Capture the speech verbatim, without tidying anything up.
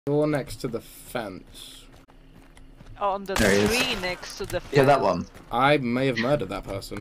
Door next to the fence. On the There he is. tree next to the fence. Yeah, that one. I may have murdered that person.